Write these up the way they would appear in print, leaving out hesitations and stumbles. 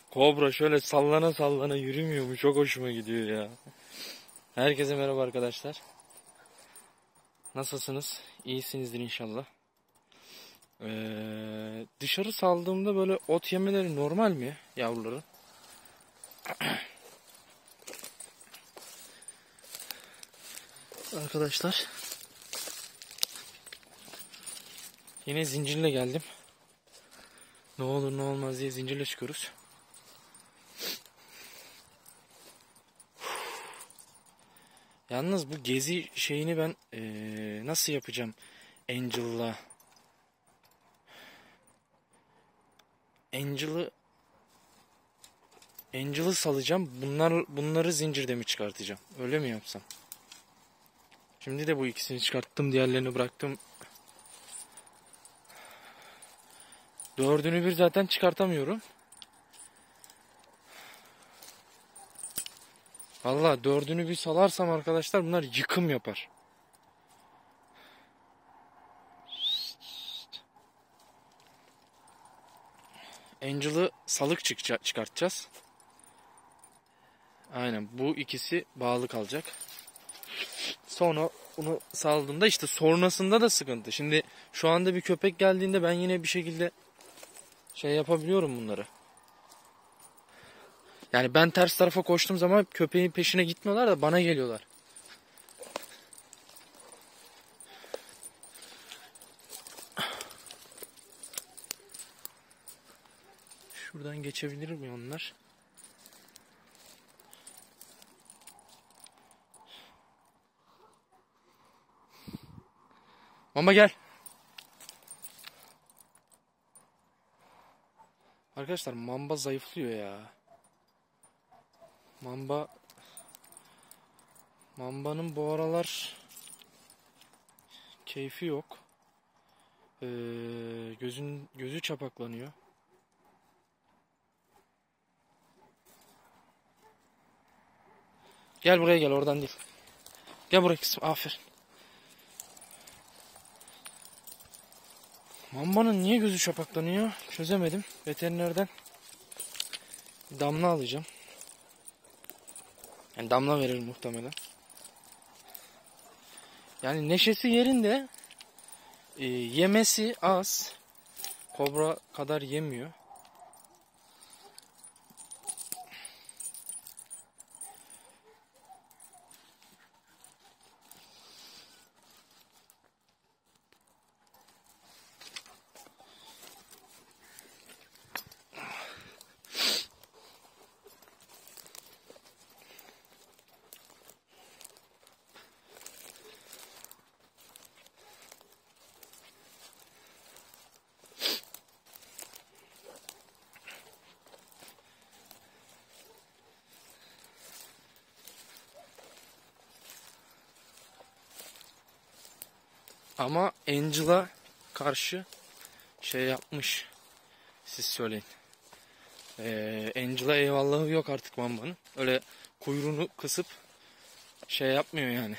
Kobra şöyle sallana sallana yürümüyor mu? Çok hoşuma gidiyor ya. Herkese merhaba arkadaşlar. Nasılsınız? İyisinizdir inşallah. Dışarı saldığımda böyle ot yemeleri normal mi yavruları? Arkadaşlar. Yine zincirle geldim. Ne olur ne olmaz diye zincirle çıkıyoruz. Yalnız bu gezi şeyini ben nasıl yapacağım Angel'la? Angel'ı salacağım. Bunları zincirde mi çıkartacağım? Öyle mi yapsam? Şimdi de bu ikisini çıkarttım. Diğerlerini bıraktım. Dördünü bir zaten çıkartamıyorum. Vallahi dördünü bir salarsam arkadaşlar bunlar yıkım yapar. Angel'ı salık çıkartacağız. Aynen, bu ikisi bağlı kalacak. Sonra bunu saldığında işte sonrasında da sıkıntı. Şimdi şu anda bir köpek geldiğinde ben yine bir şekilde şey yapabiliyorum bunları. Yani ben ters tarafa koştuğum zaman köpeğin peşine gitmiyorlar da bana geliyorlar. Şuradan geçebilir mi onlar? Mama gel. Arkadaşlar mamba zayıflıyor ya. Mamba'nın bu aralar keyfi yok. Gözü çapaklanıyor. Gel buraya, gel, oradan değil. Gel buraya kızım, aferin. Mamba'nın niye gözü çapaklanıyor çözemedim. Veterinerden damla alacağım. Yani damla verir muhtemelen. Yani neşesi yerinde. Yemesi az. Kobra kadar yemiyor. Ama Angel'a karşı şey yapmış. Siz söyleyin. Angel'a eyvallahı yok artık Mamba'nın. Öyle kuyruğunu kısıp şey yapmıyor yani.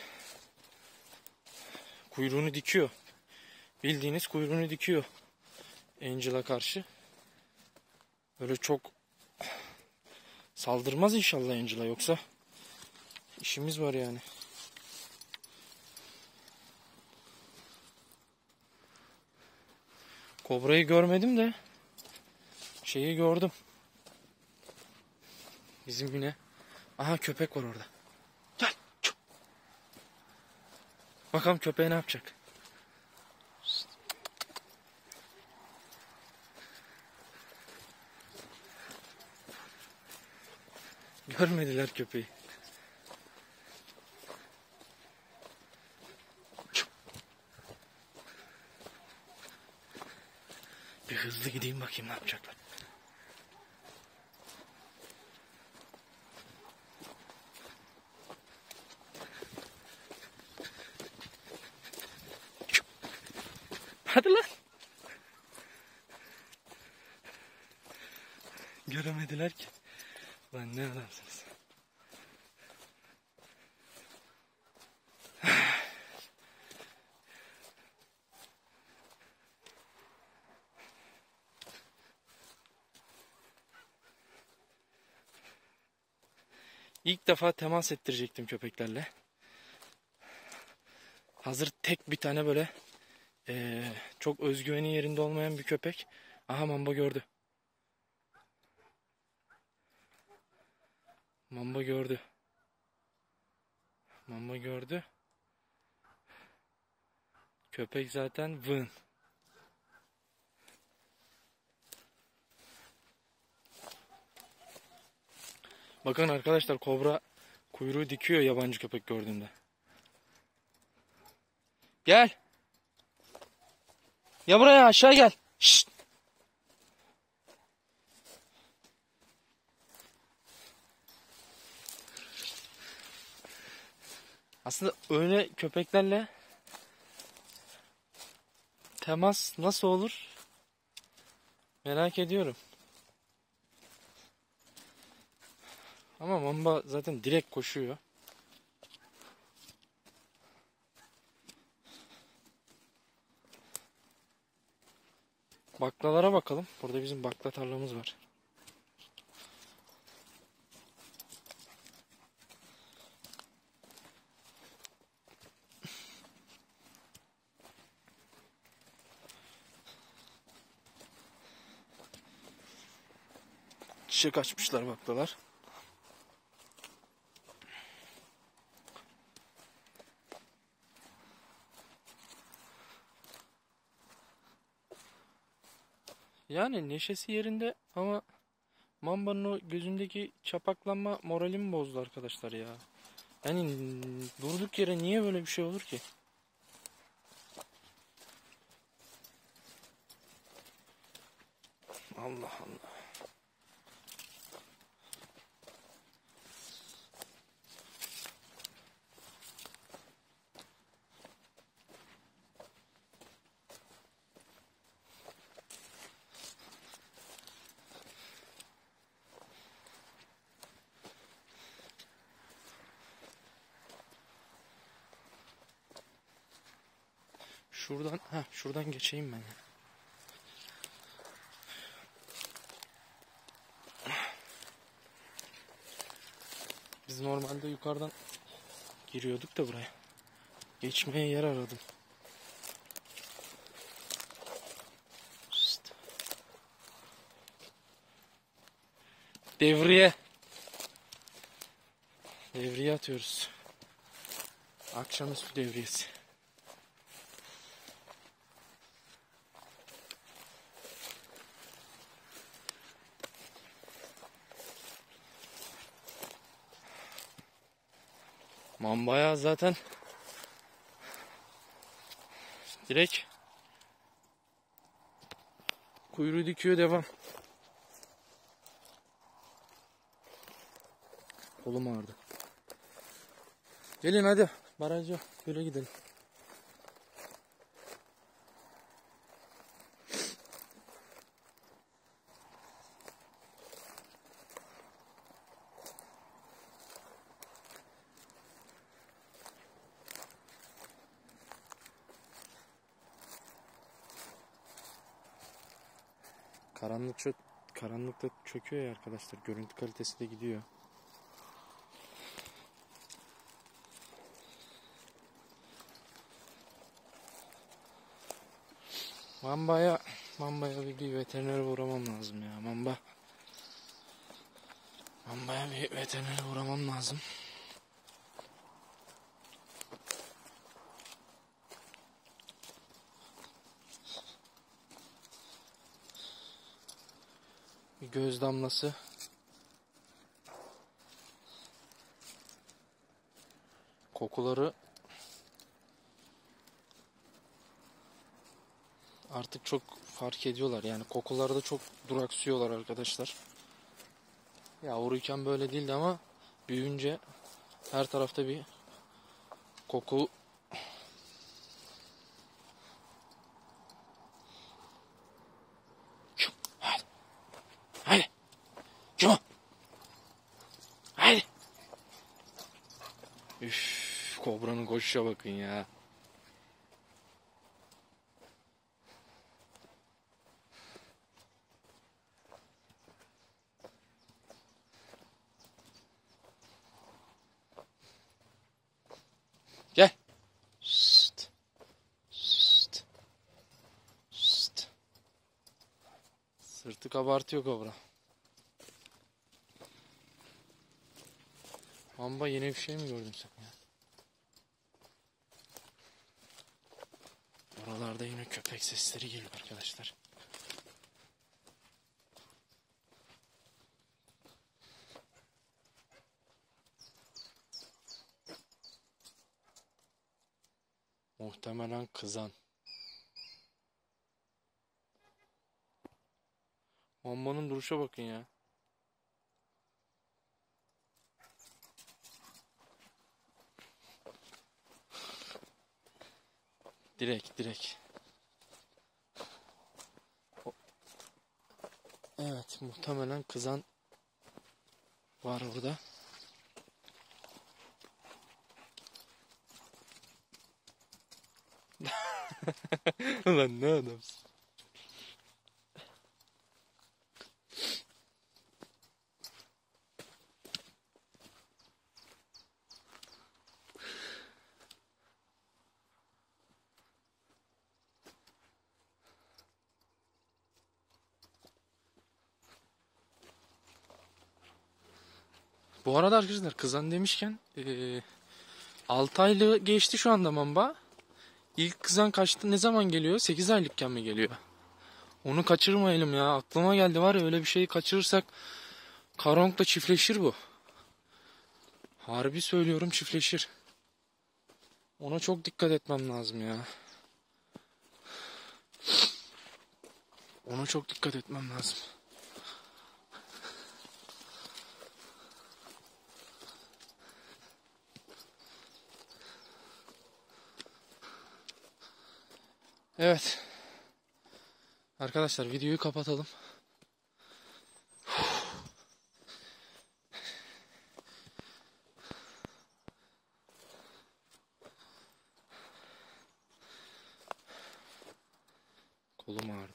Kuyruğunu dikiyor. Bildiğiniz kuyruğunu dikiyor. Angel'a karşı. Öyle çok saldırmaz inşallah Angel'a, yoksa işimiz var yani. Kobra'yı görmedim de şeyi gördüm. Bizim yine. Aha, köpek var orada. Gel. Bakalım köpeğe ne yapacak. Görmediler köpeği. Bir hızlı gideyim bakayım ne yapacaklar. Hadi lan. Göremediler ki. Lan ne adamsınız. İlk defa temas ettirecektim köpeklerle. Hazır tek bir tane böyle çok özgüveni yerinde olmayan bir köpek. Aha, mamba gördü. Mamba gördü. Mamba gördü. Köpek zaten vın. Bakın arkadaşlar, kobra kuyruğu dikiyor yabancı köpek gördüğünde. Gel. Ya buraya, aşağı gel. Şşt. Aslında öyle köpeklerle temas nasıl olur merak ediyorum. Ama mamba zaten direkt koşuyor. Baklalara bakalım. Burada bizim bakla tarlamız var. Çiçek açmışlar baklalar. Yani neşesi yerinde ama mambanın o gözündeki çapaklanma moralimi bozdu arkadaşlar ya. Yani durduk yere niye böyle bir şey olur ki? Allah Allah. Şuradan geçeyim ben. Biz normalde yukarıdan giriyorduk da buraya. Geçmeye yer aradım. Şşt. Devriye. Devriye atıyoruz. Akşamüstü devriyesi. Mambaya zaten direkt kuyruğu dikiyor, devam. Kolum ağrıdı. Gelin hadi baraja böyle gidelim. Karanlıkta çöküyor ya arkadaşlar. Görüntü kalitesi de gidiyor. Mambaya bir veterinere uğramam lazım ya. Mambaya bir veterinere uğramam lazım. Bir göz damlası. Kokuları artık çok fark ediyorlar. Yani kokularda çok duraksıyorlar arkadaşlar. Yavruyken böyle değildi ama büyüyünce her tarafta bir koku. Hadi. Hadi. Kim o? Hadi. Üff, kobranın koşuşa bakın ya. Sırtı kabartıyor kobra. Mamba yeni bir şey mi gördün sen ya? Oralarda yine köpek sesleri geliyor arkadaşlar. Muhtemelen kızan. Mambanın duruşa bakın ya. Direkt. Evet, muhtemelen kızan var orada. Lan ne adamsın. Bu arada arkadaşlar kızan demişken 6 aylığı geçti şu anda mamba. İlk kızan kaçtı, ne zaman geliyor? 8 aylıkken mi geliyor? Onu kaçırmayalım ya. Aklıma geldi var ya, öyle bir şeyi kaçırırsak Karonk'la çiftleşir bu. Harbi söylüyorum, çiftleşir. Ona çok dikkat etmem lazım ya. Ona çok dikkat etmem lazım. Evet. Arkadaşlar videoyu kapatalım. Kolum ağrıdı.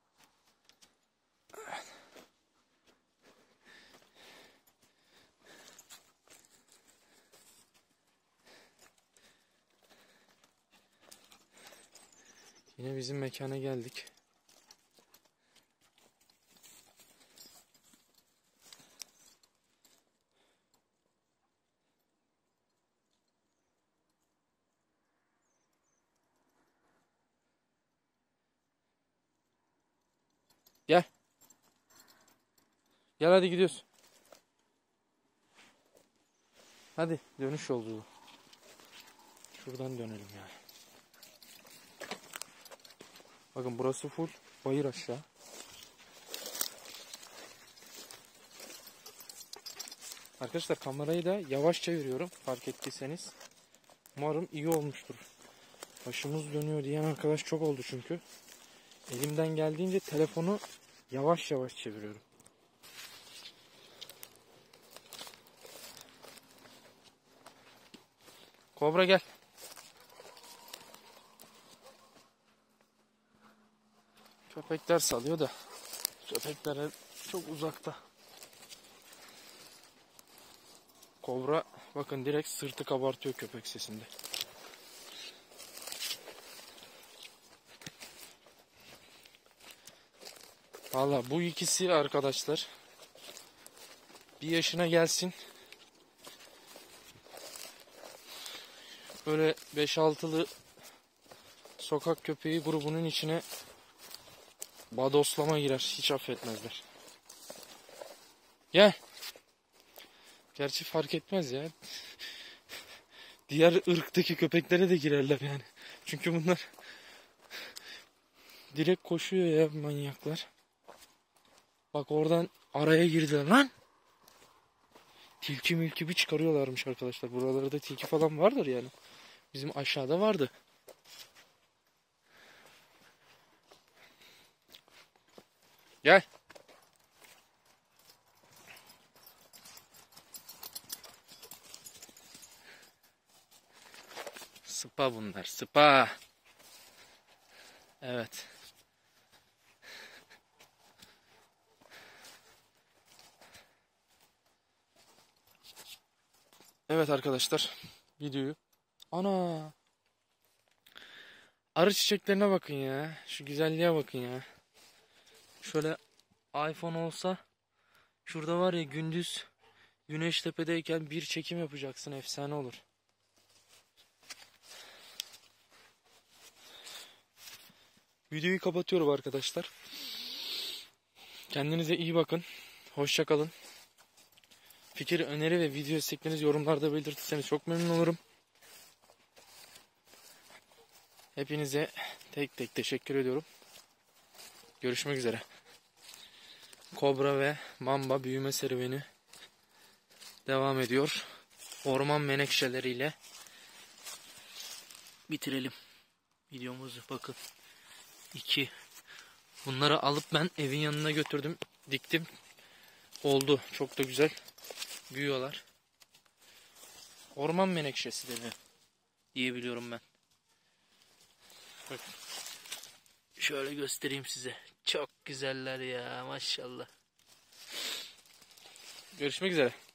Yine bizim mekana geldik. Gel. Gel hadi gidiyoruz. Hadi dönüş yolculuğu. Şuradan dönelim ya. Bakın burası full bayır aşağı. Arkadaşlar kamerayı da yavaş çeviriyorum, fark ettiyseniz. Umarım iyi olmuştur. Başımız dönüyor diyen arkadaş çok oldu çünkü. Elimden geldiğince telefonu yavaş çeviriyorum. Kobra gel. Köpekler salıyor da köpekler çok uzakta. Kobra bakın direkt sırtı kabartıyor köpek sesinde. Valla bu ikisi arkadaşlar bir yaşına gelsin. Böyle 5-6'lı sokak köpeği grubunun içine badoslama girer. Hiç affetmezler. Gel. Gerçi fark etmez ya. Diğer ırktaki köpeklere de girerler yani. Çünkü bunlar direkt koşuyor ya manyaklar. Bak oradan araya girdiler lan. Tilki milki bir çıkarıyorlarmış arkadaşlar. Buralarda tilki falan vardır yani. Bizim aşağıda vardı. Gel. Sıpa bunlar, sıpa. Evet. Evet arkadaşlar, videoyu. Ana. Arı çiçeklerine bakın ya. Şu güzelliğe bakın ya. Şöyle iPhone olsa şurada var ya, gündüz güneş tepedeyken bir çekim yapacaksın, efsane olur. Videoyu kapatıyorum arkadaşlar. Kendinize iyi bakın. Hoşça kalın. Fikir, öneri ve video isteklerinizi yorumlarda belirtirseniz çok memnun olurum. Hepinize tek tek teşekkür ediyorum. Görüşmek üzere. Kobra ve mamba büyüme serüveni devam ediyor. Orman menekşeleriyle bitirelim videomuzu. Bakın. 2. Bunları alıp ben evin yanına götürdüm. Diktim. Oldu. Çok da güzel büyüyorlar. Orman menekşesi de diyebiliyorum ben. Bakın. Şöyle göstereyim size. Çok güzeller ya, maşallah. Görüşmek üzere.